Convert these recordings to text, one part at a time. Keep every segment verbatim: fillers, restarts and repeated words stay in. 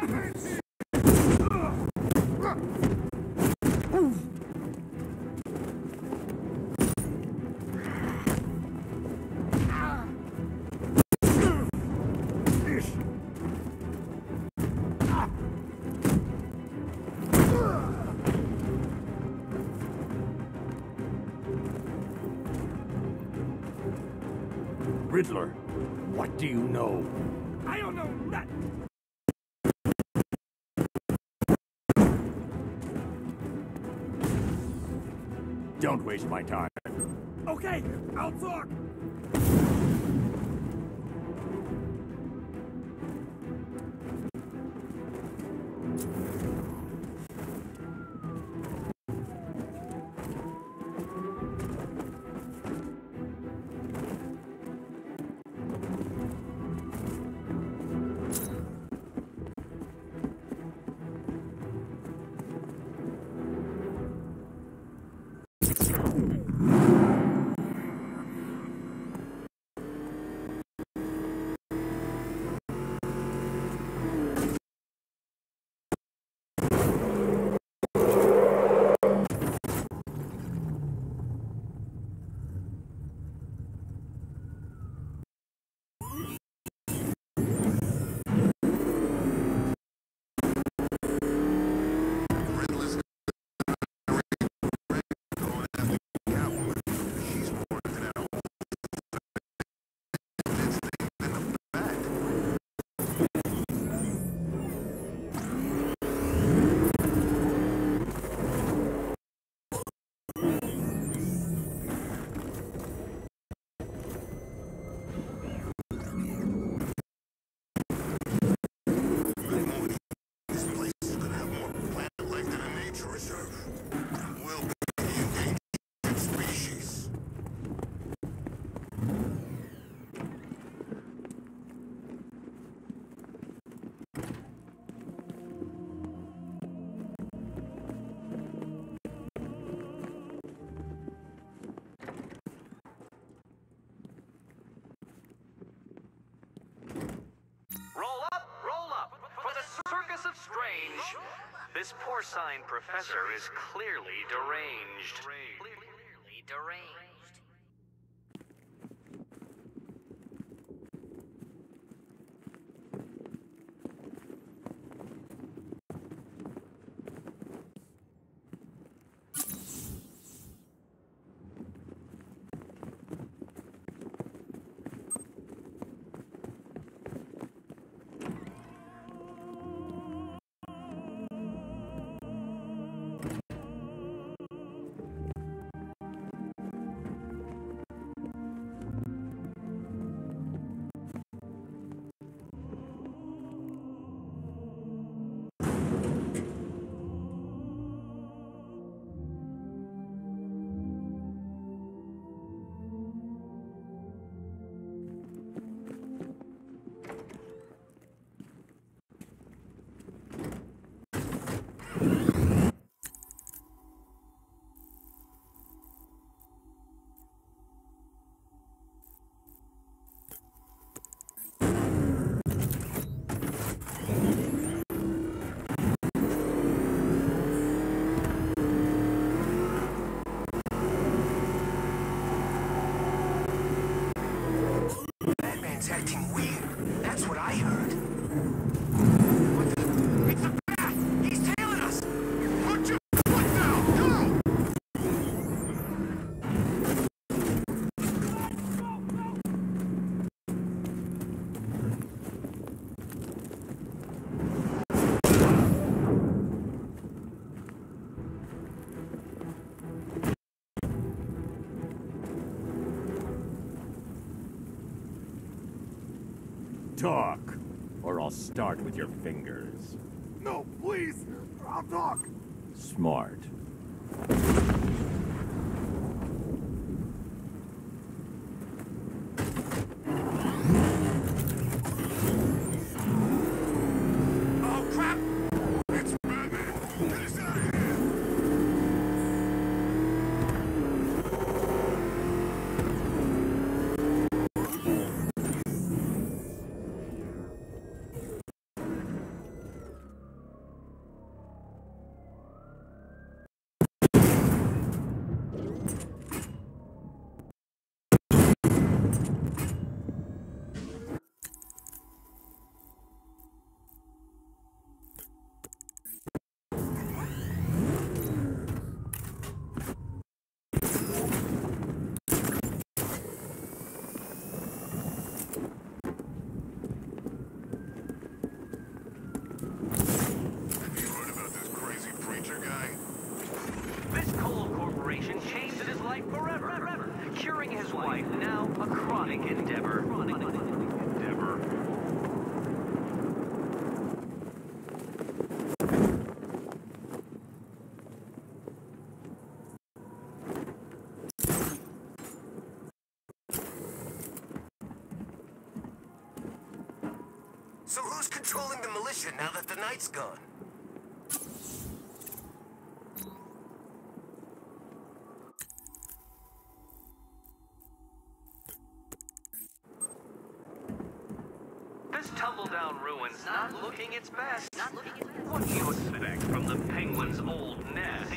Riddler, what do you know? I don't know nothing. Don't waste my time. Okay, I'll talk. This porcine professor is clearly deranged. Clearly deranged. Acting weird. That's what I heard. What the? It's a bat! He's tailing us! Put your foot down! Go! Talk, or I'll start with your fingers. No, please! I'll talk! Smart. Oh, crap! It's Batman! Get us out of here! A chronic endeavor. Chronic endeavor. So who's controlling the militia now that the Knight's gone? This tumble-down ruin's not looking its best. Not looking its best. What do you expect from the Penguin's old nest?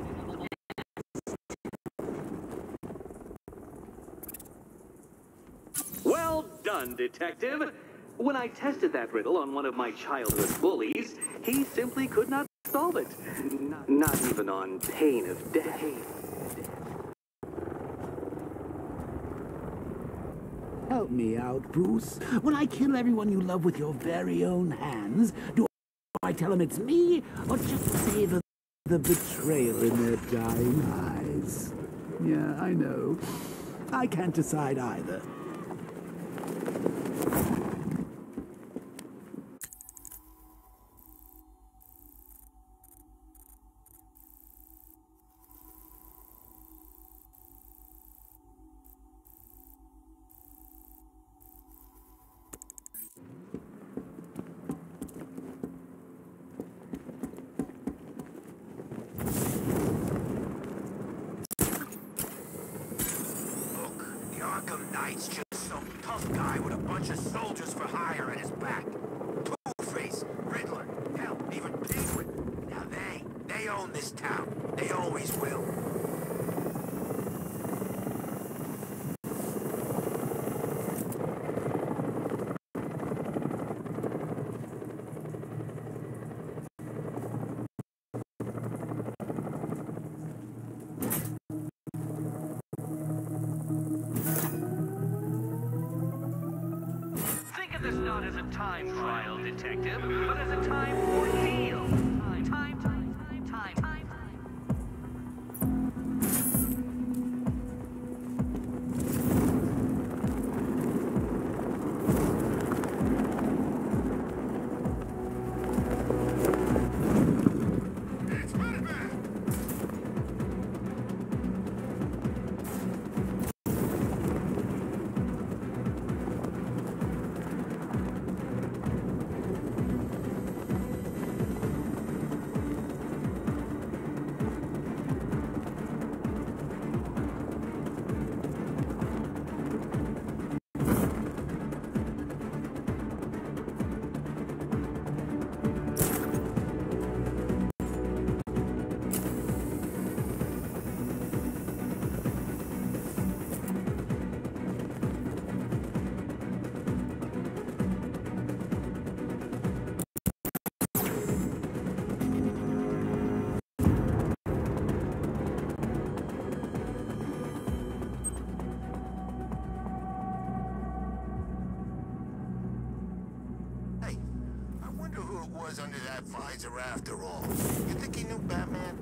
Well done, Detective. When I tested that riddle on one of my childhood bullies, he simply could not solve it. Not, not even on pain of death. Help me out, Bruce. When I kill everyone you love with your very own hands, do I tell them it's me, or just savor the betrayal in their dying eyes? Yeah, I know. I can't decide either. Arkham Knight's just some tough guy with a bunch of soldiers for hire at his back. Two-Face, Riddler, hell, even Penguin. Now they, they own this town. They always will. This not as a time trial, Detective, but as a time ordeal. Time, time, time, time, time, time. It's Batman! Was under that visor after all. You think he knew Batman?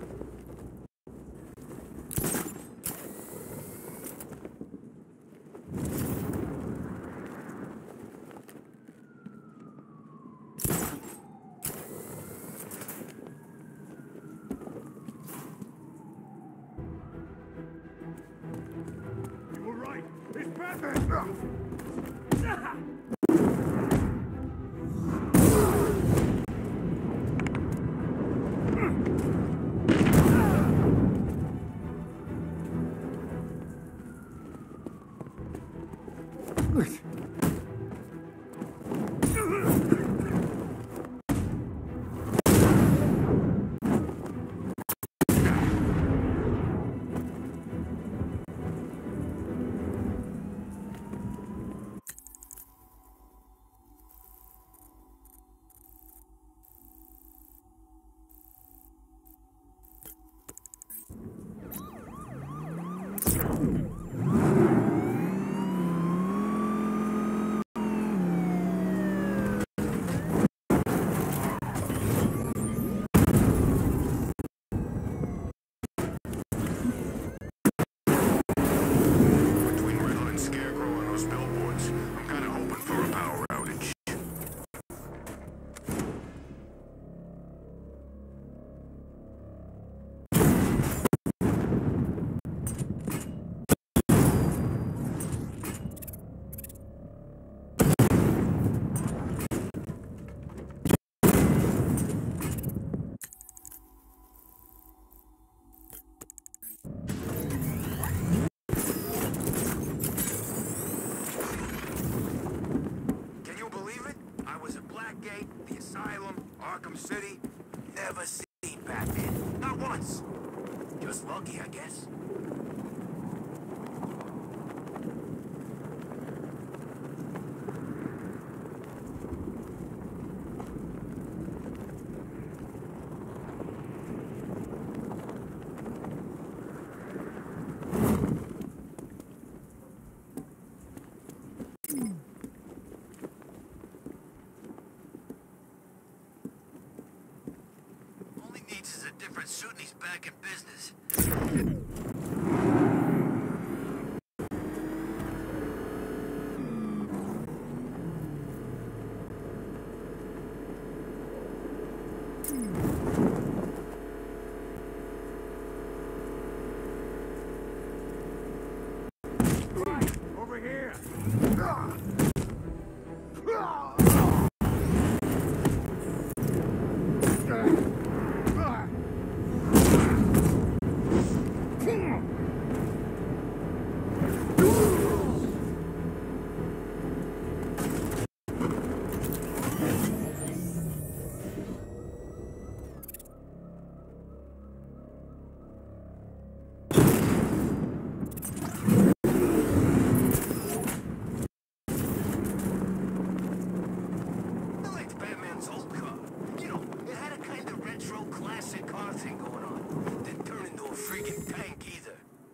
You were right. It's Batman! Arkham City, never seen Batman. Not once. Just lucky, I guess. Only needs is a different suit and he's back in business. Over here! I liked Batman's old car. You know, it had a kind of retro classic car thing going on. Didn't turn into a freaking tank either.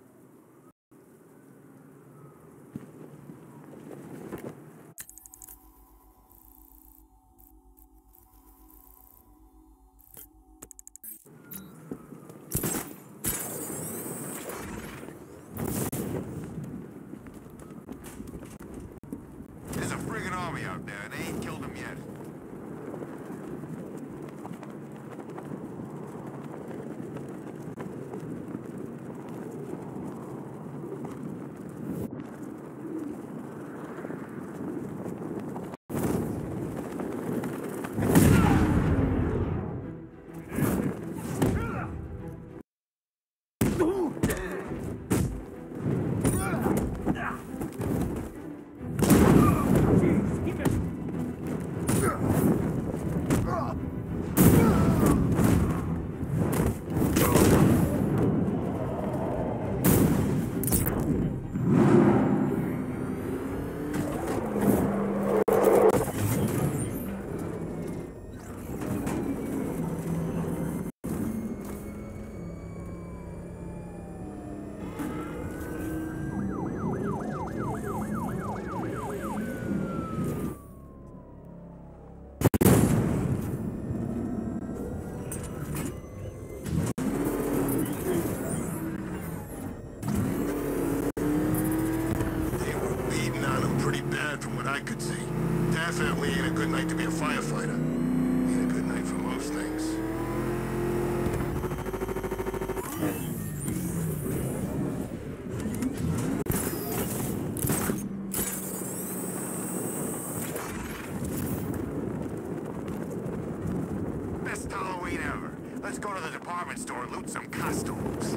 There's a friggin' army out there, and they ain't killed him yet. They were beating on him pretty bad from what I could see. Definitely ain't a good night to be a firefighter. Ain't a good night for most things. Best Halloween ever. Let's go to the department store and loot some costumes.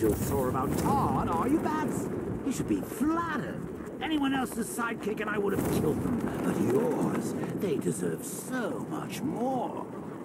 feel sore about Todd, are you, Bats? You should be flattered. Anyone else's sidekick and I would have killed them. But yours, they deserve so much more.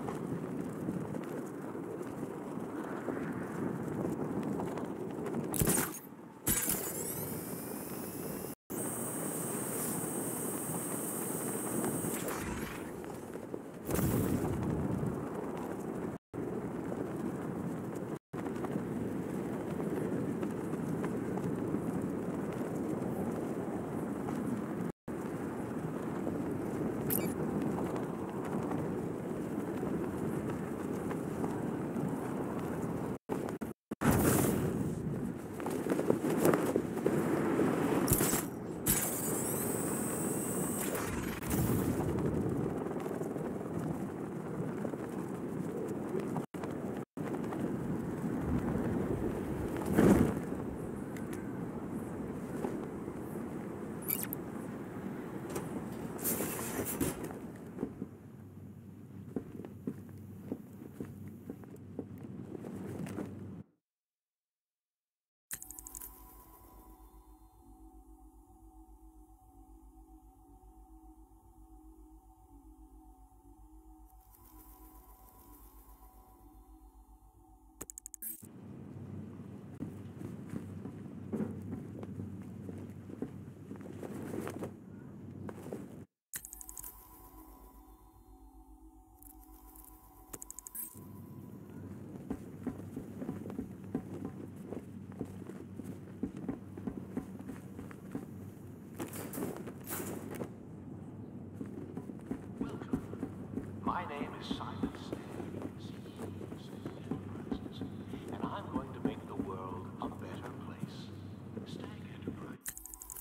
My name is Simon Stagg, C E O of Stagg Enterprises, and I'm going to make the world a better place. Stagg Enterprises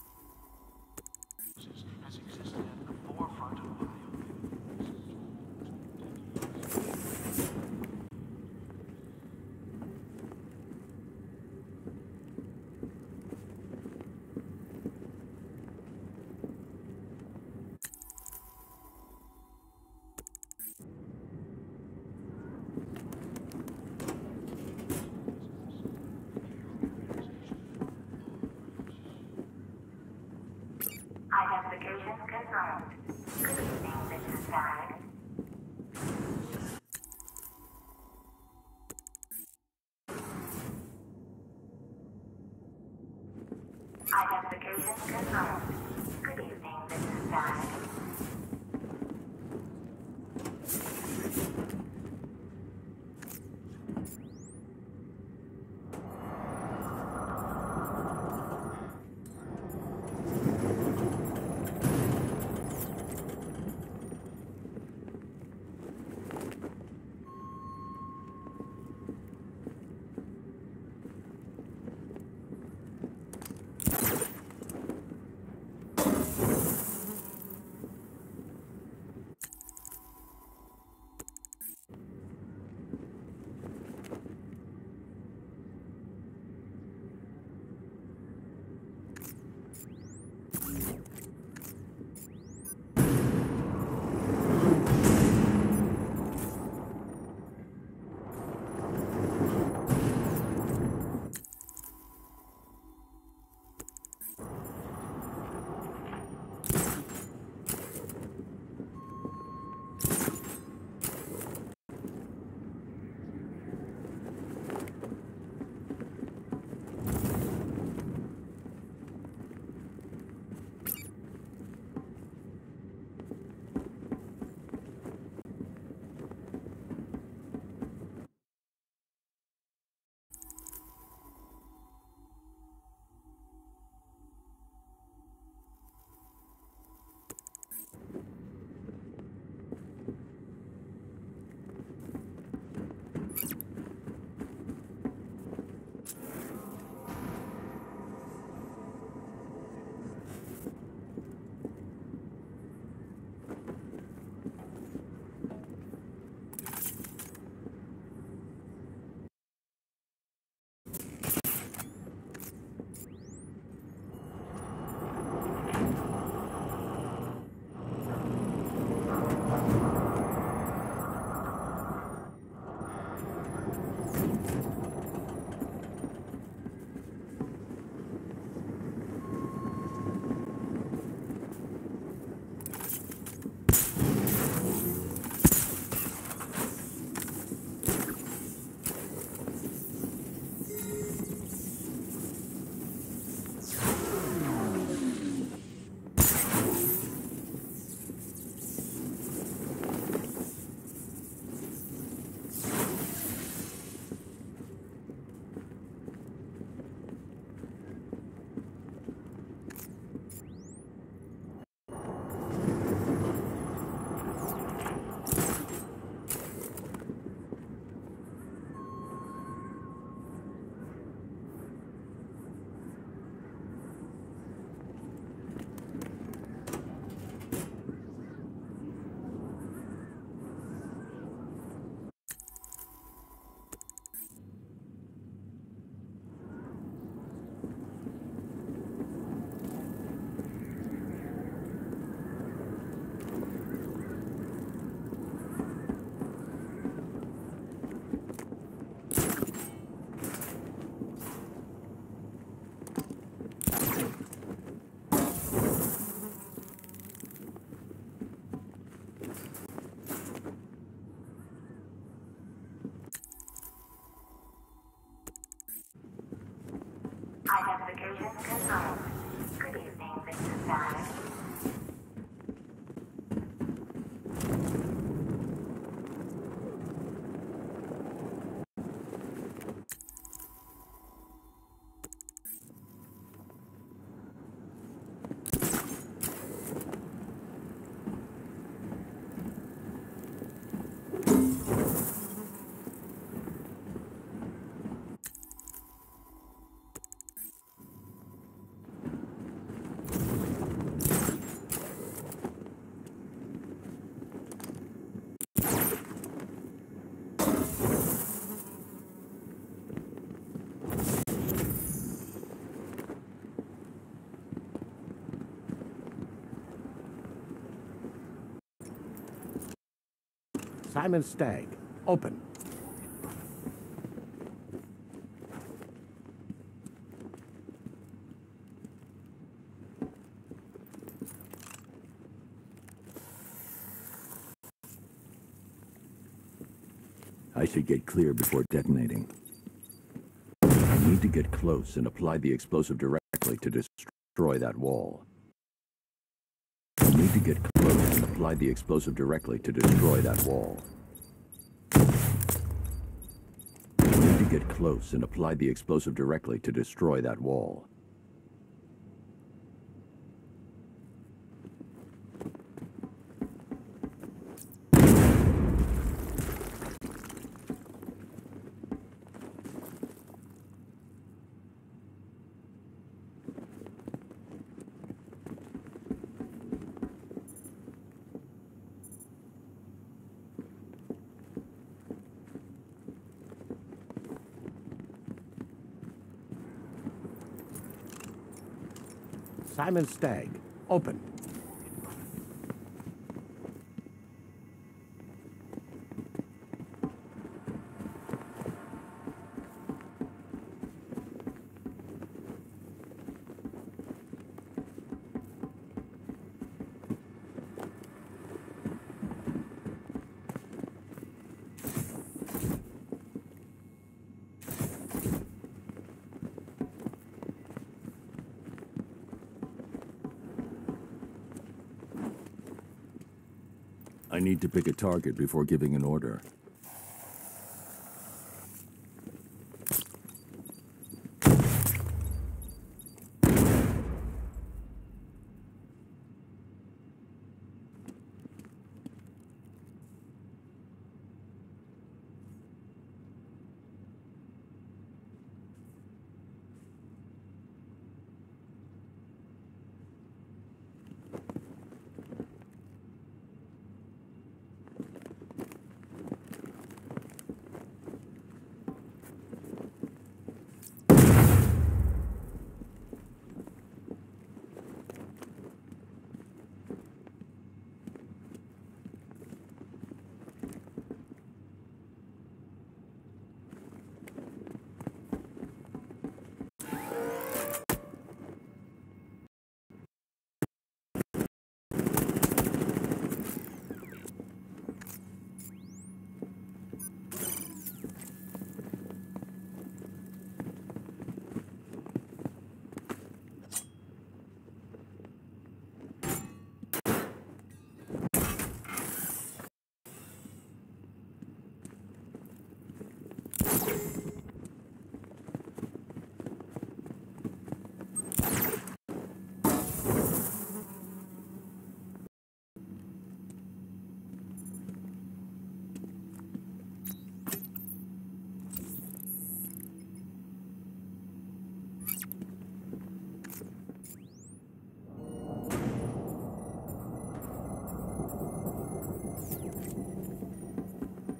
has existed at the forefront of biofuels. Identification confirmed. Good evening, Missus Stagg. Identification confirmed. Good evening, Missus Stagg. Registration confirmed. Good evening, Mister Savage. Simon Stagg, open. I should get clear before detonating. I need to get close and apply the explosive directly to destroy that wall. I need to get close and apply the explosive directly to destroy that wall. I need to get close and apply the explosive directly to destroy that wall. Simon Stagg, open. I need to pick a target before giving an order.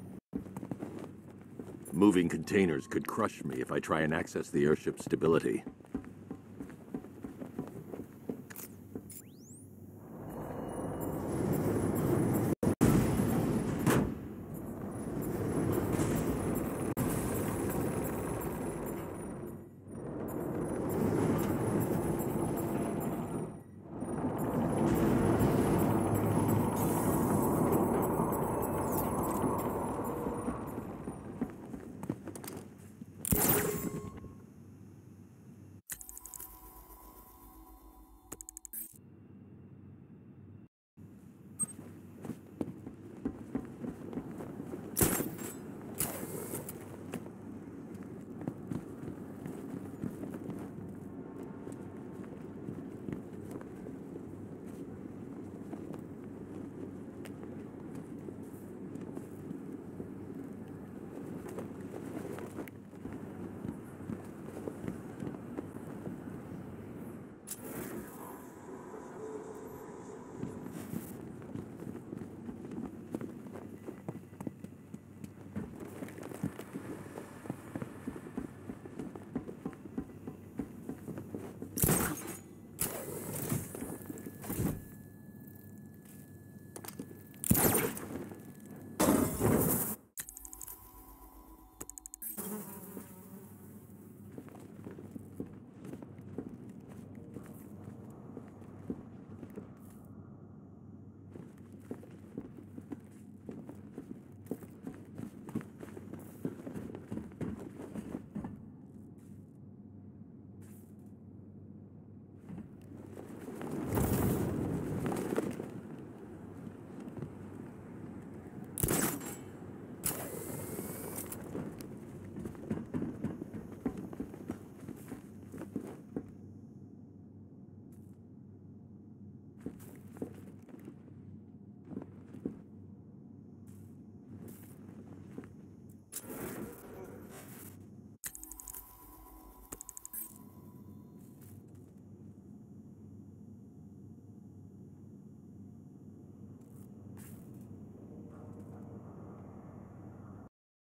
Moving containers could crush me if I try and access the airship's stability.